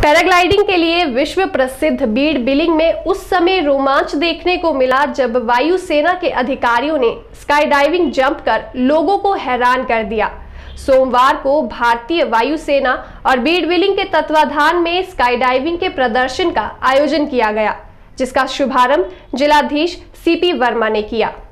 Paragliding के लिए विश्व प्रसिद्ध बीड़ बिलिंग में उस समय रोमांच देखने को मिला जब वायुसेना के अधिकारियों ने स्काई डाइविंग जंप कर लोगों को हैरान कर दिया। सोमवार को भारतीय वायुसेना और बीड़ बिलिंग के तत्वाधान में स्काई डाइविंग के प्रदर्शन का आयोजन किया गया, जिसका शुभारंभ जिलाधीश सीपी वर्मा ने किया।